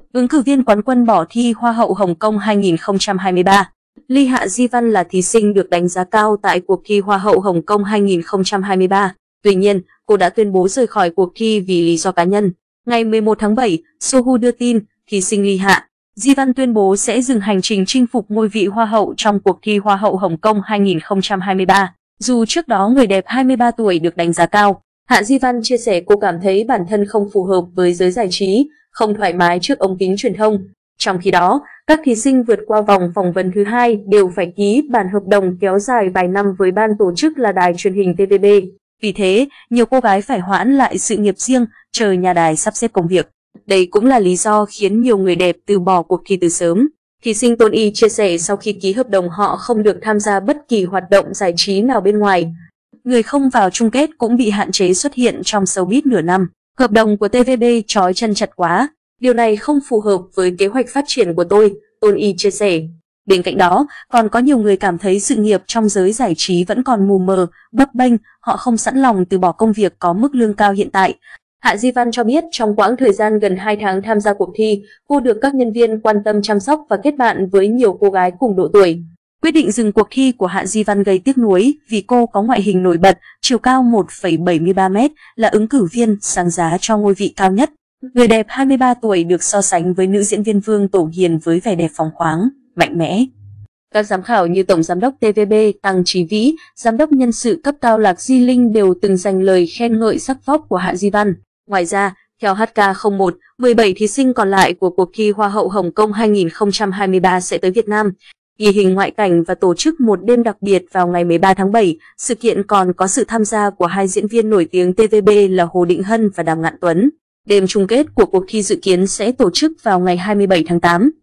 Ứng cử viên quán quân bỏ thi Hoa hậu Hồng Kông 2023. Ly Hạ Di Văn là thí sinh được đánh giá cao tại cuộc thi Hoa hậu Hồng Kông 2023. Tuy nhiên, cô đã tuyên bố rời khỏi cuộc thi vì lý do cá nhân. Ngày 11 tháng 7, Sohu đưa tin, thí sinh Ly Hạ Di Văn tuyên bố sẽ dừng hành trình chinh phục ngôi vị Hoa hậu trong cuộc thi Hoa hậu Hồng Kông 2023. Dù trước đó người đẹp 23 tuổi được đánh giá cao, Hạ Di Văn chia sẻ cô cảm thấy bản thân không phù hợp với giới giải trí, không thoải mái trước ống kính truyền thông. Trong khi đó, các thí sinh vượt qua vòng phỏng vấn thứ 2 đều phải ký bản hợp đồng kéo dài vài năm với ban tổ chức là đài truyền hình TVB. Vì thế, nhiều cô gái phải hoãn lại sự nghiệp riêng, chờ nhà đài sắp xếp công việc. Đây cũng là lý do khiến nhiều người đẹp từ bỏ cuộc thi từ sớm. Thí sinh Tôn Y chia sẻ sau khi ký hợp đồng họ không được tham gia bất kỳ hoạt động giải trí nào bên ngoài. Người không vào chung kết cũng bị hạn chế xuất hiện trong showbiz nửa năm. Hợp đồng của TVB trói chân chặt quá. Điều này không phù hợp với kế hoạch phát triển của tôi, Tôn Y chia sẻ. Bên cạnh đó, còn có nhiều người cảm thấy sự nghiệp trong giới giải trí vẫn còn mù mờ, bấp bênh, họ không sẵn lòng từ bỏ công việc có mức lương cao hiện tại. Hạ Di Văn cho biết trong quãng thời gian gần 2 tháng tham gia cuộc thi, cô được các nhân viên quan tâm chăm sóc và kết bạn với nhiều cô gái cùng độ tuổi. Quyết định dừng cuộc thi của Hạ Di Văn gây tiếc nuối vì cô có ngoại hình nổi bật, chiều cao 1,73 m, là ứng cử viên sáng giá cho ngôi vị cao nhất. Người đẹp 23 tuổi được so sánh với nữ diễn viên Vương Tổ Hiền với vẻ đẹp phóng khoáng, mạnh mẽ. Các giám khảo như Tổng Giám đốc TVB Tăng Chí Vĩ, Giám đốc nhân sự cấp cao Lạc Di Linh đều từng dành lời khen ngợi sắc vóc của Hạ Di Văn. Ngoài ra, theo HK01, 17 thí sinh còn lại của cuộc thi Hoa hậu Hồng Kông 2023 sẽ tới Việt Nam, ghi hình ngoại cảnh và tổ chức một đêm đặc biệt vào ngày 13 tháng 7. Sự kiện còn có sự tham gia của hai diễn viên nổi tiếng TVB là Hồ Định Hân và Đàm Ngạn Tuấn. Đêm chung kết của cuộc thi dự kiến sẽ tổ chức vào ngày 27 tháng 8.